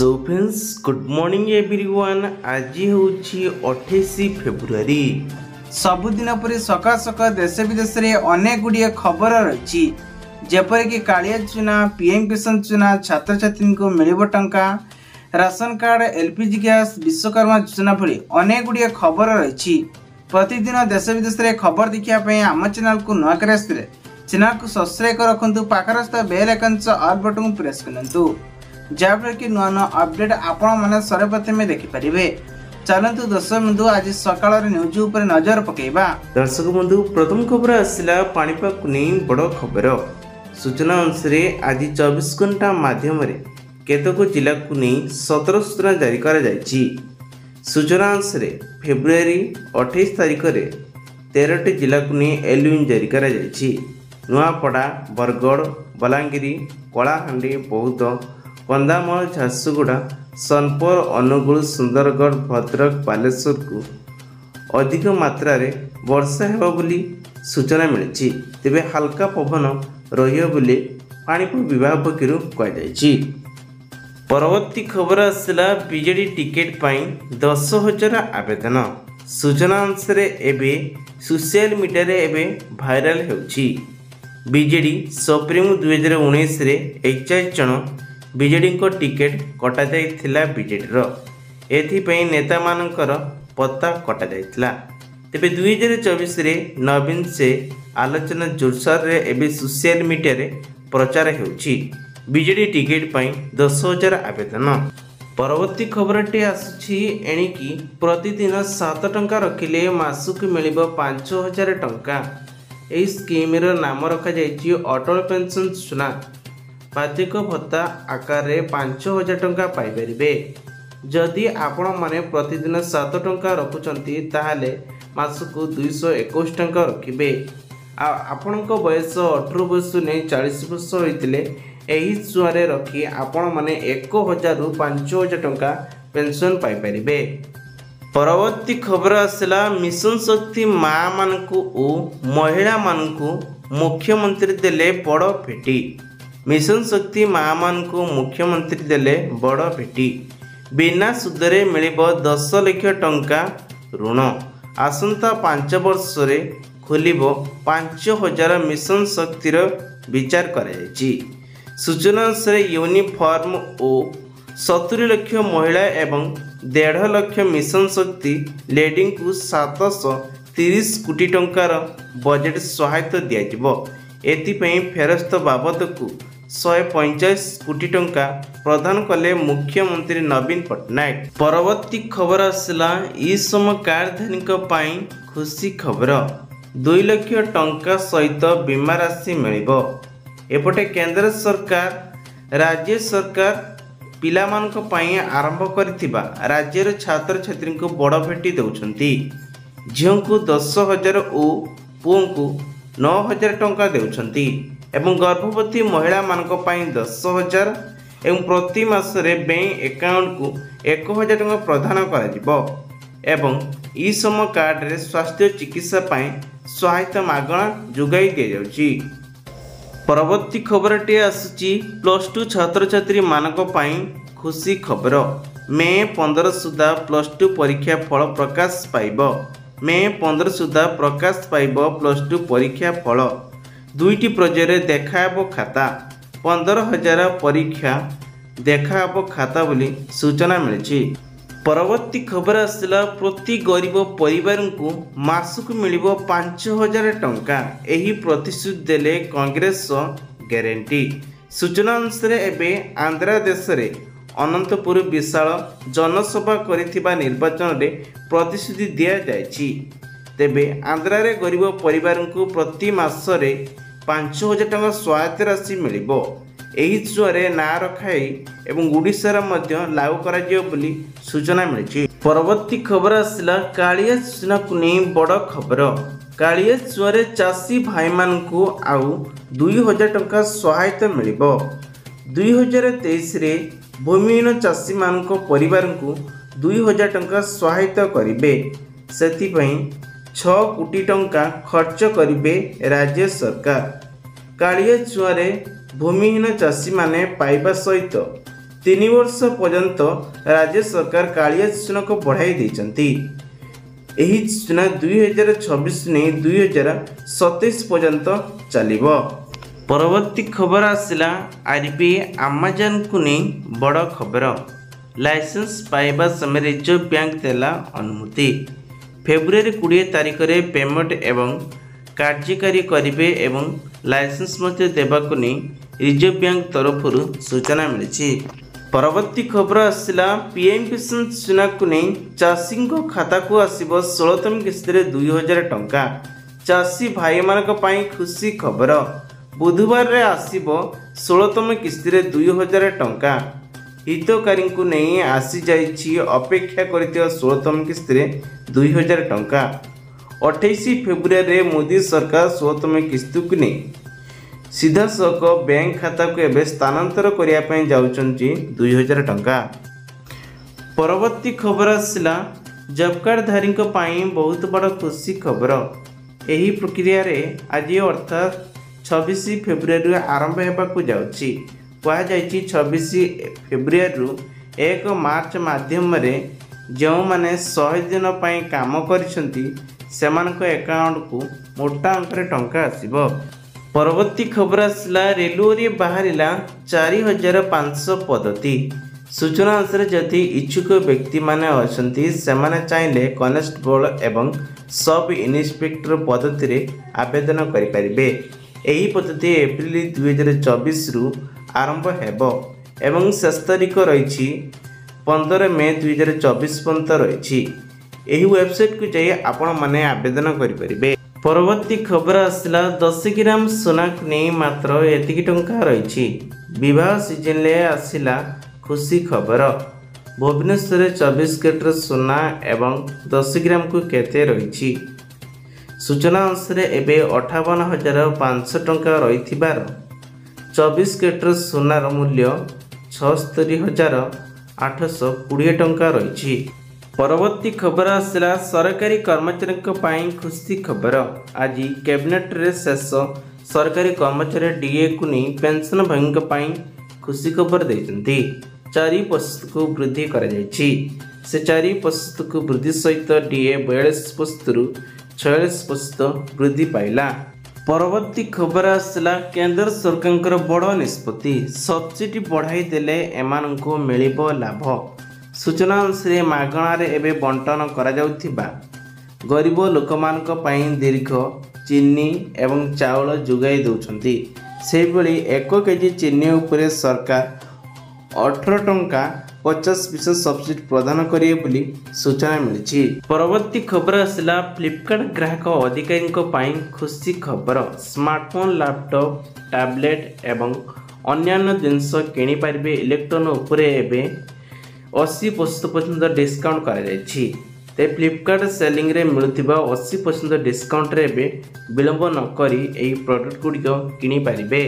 सो friends good morning everyone. आज हूँ 28 February. सबुदिन पर सकाल सकाल देश विदेश में अनेक गुड़िया खबर रही जेपरिक कालिया चुना, पीएम किसान चुना, छात्र छात्री को मिल टंका, ration card, LPG gas, Vishwakarma Yojana भली अनेक गुड़िया खबर रही। प्रतिदिन देश विदेश में खबर देखापी आम चैनल को नुआ कर चैनल को सब्सक्राइब कर रखु। पाखर बेल आइकन ऑल बटन को प्रेस करूँ जहाँफल कि नुआ नुआ अपडेट आपण मैंने सर्वप्रथम देखिपारे। चलतु दर्शक बंधु आज सकाल न्यूज उपर नजर पकेबा। दर्शक बंधु प्रथम खबर आसला पाणीपाग को नहीं बड़ खबर। सूचना अनुसार आज 24 घंटा माध्यम केतक जिला को नहीं सतर सूचना जारी कर सूचना अनुसार फेब्रुआरी 28 तारिख में 13टी जिला को नहीं एलविन जारी कर नुआपड़ा, बरगड़, बलांगीर, कलाहांडी, बौद्ध, कंधामाल, झारसुगुड़ा, सोनपुर, अनुगुल, सुंदरगढ़, भद्रक, बालेश्वर को अधिक मात्रा रे वर्षा हेबा बोली सूचना मिली। तेबे हल्का पवन रहियो बोली पाणीपाग विभाग पक्षरु कहुछि। परवर्ती खबर आसला बीजेडी टिकेट पाई 10,000 आवेदन। सूचना अनुसार एबे सोशल मीडिया रे एबे भाइराल हेउछि। बीजेडी सुप्रीम 2019 रे 41 जन बीजेडी को टिकेट कटा जाइथिला। बीजेडी एथिपई नेता मानकर पत्ता कटा जाइथिला। तेबे 2024 रे नवीन से आलोचना जोरसोर रे एबे सोशल मीडिया रे प्रचार हेउछि बीजेडी टिकेट पाई 10,000 आवेदन। परवर्ती खबरटी आसुछि एणिकी प्रतिदिन 7 टंका रखिले मासुक मिलिबो 5,000 टंका। एही स्कीम रो नाम रखा जाइछि अटल पेंशन योजना। बार्षिक भत्ता आकार 5,000 टंका पाइबे। जदि आपण माने प्रतिदिन 7 टंका रखुचंती ताहाले मासक 221 टंका रखिबे। आपणको बयस 18 वर्ष ने 40 वर्ष होइतिले एही सुआरे रखी आपण माने 1,000 रु 5,000 टंका पेंशन पाई परिबे। परवर्ती खबर आसला मिशन शक्ति माँ मानकु ओ महिला मानकु मुख्यमंत्री देले बड़ भेटी। मिशन शक्ति माँ मानकु मुख्यमंत्री देले बड़ भेटी। बिना सुधरे मिलिबो 10 लाख टंका ऋण। आसंता 5 वर्ष रे खोलिबो 5,000 मिशन शक्तिर विचार कराଯାଇଛି। सूचना अनुसार यूनिफॉर्म ओ 70 लाख महिला एवं 1.5 लाख मिशन शक्ति लेडी को 730 कोटी टंकार बजेट सहायता दिया। एथिपई फेरस्त बाबद को 150 कोटी टंका प्रदान कले मुख्यमंत्री नवीन पट्टनायक। परवर्ती खबर आसला ई सम कार्डधारी पाई खुशी खबर। 2 लाख टंका सहित बीमा राशि मिलिबो। एपटे केंद्र सरकार राज्य सरकार पिलामानक पाई आरंभ करथिबा राज्यर छात्र छात्री को बड़ भेटी देउछंती। झियो को 10,000 और पुओ को 9,000 टंका देउछंती एवं गर्भवती महिला मानक पाई 10,000 एवं प्रति मास रे बैंक अकाउंट को 1,000 टंका प्रदान करा एवं ई सम कार्ड रे स्वास्थ्य चिकित्सा पाई सहायता मागणा जोगाई दिया जाउची। परवर्ती खबरटी आसुची +2 छात्र छात्री मानक पाई खुशी खबर। मे 15 सुधा +2 परीक्षा फल प्रकाश पाइब। मे 15 सुधा प्रकाश पाइब +2 परीक्षा फल। 2टी पर्यायर देखाब खाता। 15,000 परीक्षा देखाब खाता बोली सूचना मिली। परवर्ती खबर आसला प्रति गरीब परिवार को मासक मिलिबो 5,000 टंका। एही प्रतिश्रुति देले कांग्रेस ग्यारंटी। सूचना अनुसार एबे आंध्र देश रे अनंतपुर विशाल जनसभा करिथिबा निर्वाचन रे प्रतिश्रुति दिया जायछि। तेबे आंध्र रे गरीब परिवार को प्रति मास रे 5,000 टंका सहायता राशि मिलिबो। एही छुआरे ना रखाई एवं ओडिशार मध्य लागू करा जियो बोली सूचना मिली। परवर्ती खबर आसला कालिया योजना को नहीं बड़ खबर। कालिया छुआरे चाषी भाई मान को आउ 2,000 टंका सहायता मिलिबो। 2023 रे भूमिहीन चाषी मान को परिवार को 2,000 टंका सहायता करिबे। सेथिपई 6 कोटी टंका खर्च करिबे राज्य सरकार। कालिया छुआरे भूमिहीन चाषी माने पाइबा सहित 3 वर्ष पर्यंत राज्य सरकार कालिया योजना को बढ़ाई देइचंती। एही योजना 2026 नहीं 2027 पर्यंत चलिबो। परवर्ती खबर आसिला आरबीआई अमेजन को नहीं बड़ खबर। लाइसेंस पाइबा समय रिजर्व बैंक देला अनुमति। फेब्रुआरी 20 तारिख रे पेमेंट एवं कार्यकारी करिवे एवं लाइसेंस मध्य देबाको नहीं रिजर्व बैंक तरफ सूचना मिली। परवर्ती खबर आसिला पीएम किसान योजना को नहीं चाषी खाता को आसिबो 16तम किस्ती रे 2000 टंका। चाषी भाई मानक पई खुशी खबर। बुधवार रे आसिबो 16तम किस्ती रे 2000 टंका। हितकारी को नहीं आसी जाइछि अपेक्षा करथिबा 16तम किस्ती रे 2000 टंका। 28 फेब्रुआरी रे मोदी सरकार 16तम किस्ती को नहीं सीधा सक बैंक खाता को एवं स्थानांतर करने जाउछंती 2000 टंका। परवर्ती खबर आसिला जॉब कार्ड धारी बहुत बड़ खुशी खबर। यही प्रक्रिया रे आज अर्थात 26 फेब्रुआरी आरंभ होगा जाउछि। कहुई 26 फेब्रुआरी 1 मार्च माध्यम जो मैंने 100 दिन पर काम करिसेंती सेमानक अकाउंट को मोटा अंक टंका आसिबो। परवर्ती खबर आसला रेलवे बाहरिला 4500 पदती। सूचना अनुसार जदि इच्छुक व्यक्ति माने अछंती सेमाने चाहिले कनेस्टेबल एवं सब इन्स्पेक्टर पदती रे आवेदन करि परिबे। एही पदती एप्रिल 2024 रु आरंभ हेबो एवं शेष तारीख रही 15 मई 2024 पर्यंत रही। एही वेबसाइट को जाई आपण माने आवेदन करि परिबे। परवर्ती खबर आसला 10 ग्राम सोना को नहीं मात्र एतिकी टंका रही। विवाह सीजन ले आसिला खुशी खबर। भुवनेश्वर 24 कैरेट सोना एवं 10 ग्राम को केते रही। सूचना अनुसार एबे 58,500 टंका रही। 24 कैरेट सोनार मूल्य 76,820 टंका रही। परवर्ती खबर आसला सरकारी कर्मचारी खुशी खबर। आज कैबिनेट रे शेष सरकारी कर्मचारी डीए को नहीं पेंशन भाई खुशी खबर देते 4% को वृद्धि कर से 4% को वृद्धि सहित डीए 42% रु 46% वृद्धि पाइला। परवर्ती खबर आसला केंद्र सरकार बड़ निष्पत्ति। सब्सिडी बढ़ाई देले एमानंको मिलिबो लाभ। सूचना अनुसार मागणार एवं बंटन करा जाउथिबा गरीब लोकमानक पई दीर्घ चीनी एवं चाउल जुगाई दउछंती। से भली 1 केजी चीनी उपरे सरकार 18 टंका 50% सब्सिडी प्रदान करिए बोली सूचना मिली। परवर्ती खबर आसला फ्लिपकार्ट ग्राहक अधिकारी पई खुशी खबर। स्मार्टफोन लैपटॉप टैबलेट एवं अन्यान्य जिनस किनि पारिबे। इलेक्ट्रॉन उपरे एबे 80% पर्यंत डिस्काउंट कर फ्लिपकार्ट सेलिंग रे मिलुथिबा 80% डिस्काउंट रे एबे विलंब न करी एही प्रोडक्ट गुडिक किनि पारिबे।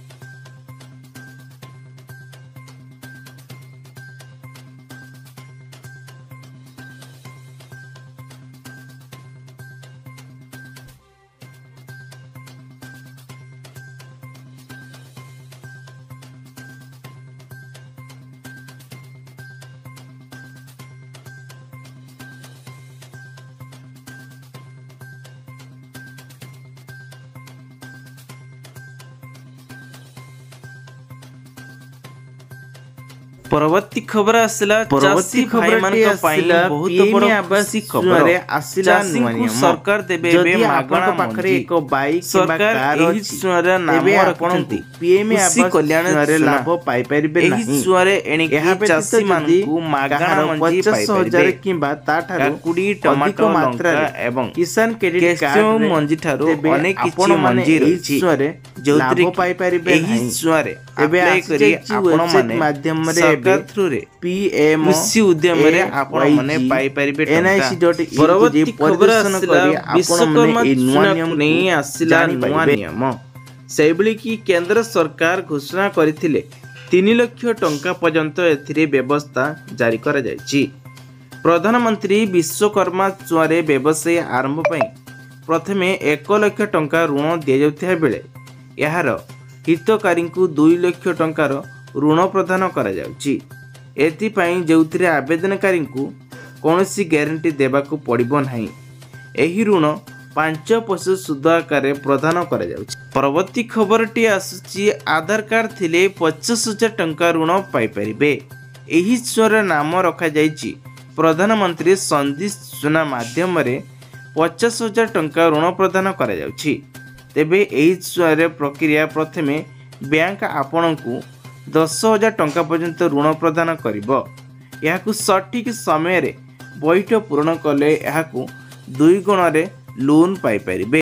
परवर्ती खबर आसला परवर्ती खबर बहुत बड़ आवासी खबर आसला सरकार देबे बे मागणा पाखरे एक बाइक सरकार एही सुरे नाम रखंती पीएम आवास कल्याण रे लाभ पाई परिबे नाही। एही सुरे एणी चासी मानकु मागणा मंजी पाई परिबे किबा ताठारो 20 टमाटो मात्रा एवं किसान क्रेडिट कार्ड मंजी थारो अनेक किछि मंजी रही सुरे जोतरी पाई परिबे एही सुरे एबे करी आपण माने माध्यम रे थ्रू रे पीएम कृषि उद्यम रे आपण माने पाई परिबे nic.in परवर्ती खबर आसला विश्वकर्मा नियम नहीं आसिला नुआ नियम। सेबली की केंद्र सरकार घोषणा करथिले 3 लाख टंका पर्यंत एथिरे व्यवस्था जारी करा जायछि। प्रधानमंत्री विश्वकर्मा चुआरे व्यवसाय आरंभ पई प्रथमे 1 लाख टंका ऋण दिया जाउथिया बेले यार हितकारी को 2 लाख टंकार ऋण प्रदान कराଯାଉଛି। एथिपाई जोउथिरे आवेदनकारी को कौनसी ग्यारंटी देबाकू पड़िबो नाही। एही ऋण 5% सुध आकार प्रदान करा जाउछि। परवर्ती खबरटी आसुछि आधार कार्ड थिले 50,000 टंका ऋण पाई परिबे। एही छुआर नाम रखा जाइछि प्रधानमंत्री संधि योजना माध्यम रे 50,000 टंका ऋण प्रदान करा जाउछि। तेबे एही छुआर प्रक्रिया प्रथमे बैंक आपणकू 10,000 टंका पर्यंत ऋण प्रदान करिबो। याकू सठिक समय रे बैठ पूर्ण कले याकू 2 गुण रे लोन पाई परिबे।